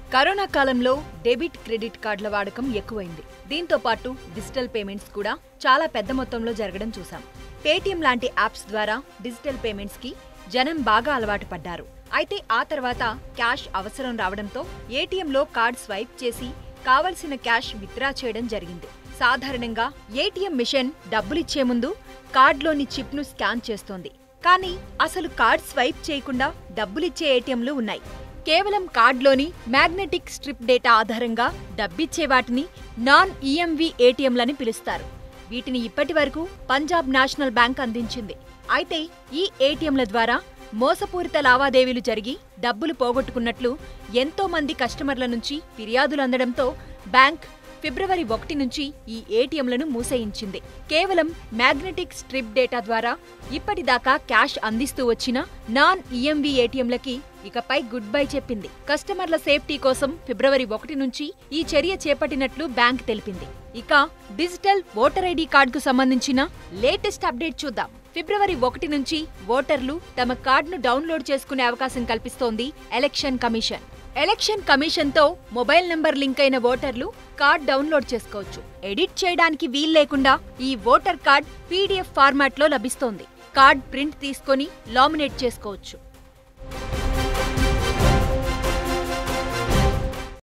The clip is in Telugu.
కరోనా కాలంలో డెబిట్ క్రెడిట్ కార్డుల వాడకం ఎక్కువైంది. దీంతో పాటు డిజిటల్ పేమెంట్స్ కూడా చాలా పెద్ద మొత్తంలో జరగడం చూసాం. పేటీఎం లాంటి యాప్స్ ద్వారా డిజిటల్ పేమెంట్స్ కి జనం బాగా అలవాటు పడ్డారు. అయితే ఆ తర్వాత క్యాష్ అవసరం రావడంతో ఏటీఎంలో కార్డ్ స్వైప్ చేసి కావలసిన క్యాష్ విత్డ్రా చేయడం జరిగింది. సాధారణంగా ఏటీఎం మిషన్ డబ్బులిచ్చే ముందు కార్డులోని చిప్ను స్కాన్ చేస్తోంది. కానీ అసలు కార్డ్ స్వైప్ చేయకుండా డబ్బులిచ్చే ఏటీఎంలు ఉన్నాయి. కేవలం కార్డులోని మ్యాగ్నెటిక్ స్ట్రిప్ డేటా ఆధారంగా డబ్బిచ్చే వాటిని నాన్ ఈఎంవి ఏటీఎంలని పిలుస్తారు. వీటిని ఇప్పటి వరకు పంజాబ్ నేషనల్ బ్యాంక్ అందించింది. అయితే ఈ ఏటీఎంల ద్వారా మోసపూరిత లావాదేవీలు జరిగి డబ్బులు పోగొట్టుకున్నట్లు ఎంతో మంది కస్టమర్ల నుంచి ఫిర్యాదులు అందడంతో బ్యాంక్ ఫిబ్రవరి 1 నుంచి ఈ ఏటీఎంలను మూసేయించింది. కేవలం మ్యాగ్నెటిక్ స్ట్రిప్ డేటా ద్వారా ఇప్పటిదాకా క్యాష్ అందిస్తూ వచ్చిన నాన్ ఈఎంవి ఏటీఎంలకి ఇకపై గుడ్ బై చెప్పింది. కస్టమర్ల సేఫ్టీ కోసం ఫిబ్రవరి 1 నుంచి ఈ చర్య చేపట్టినట్లు బ్యాంక్ తెలిపింది. ఇక డిజిటల్ ఓటర్ ఐడి కార్డుకు సంబంధించిన లేటెస్ట్ అప్డేట్ చూద్దాం. ఫిబ్రవరి 1 నుంచి ఓటర్లు తమ కార్డును డౌన్లోడ్ చేసుకునే అవకాశం కల్పిస్తోంది ఎలక్షన్ కమిషన్. ఎలక్షన్ కమిషన్తో మొబైల్ నంబర్ లింక్ అయిన ఓటర్లు కార్డ్ డౌన్లోడ్ చేసుకోవచ్చు. ఎడిట్ చేయడానికి వీల్లేకుండా ఈ ఓటర్ కార్డ్ పీడీఎఫ్ ఫార్మాట్లో లభిస్తోంది. కార్డ్ ప్రింట్ తీసుకొని లామినేట్ చేసుకోవచ్చు.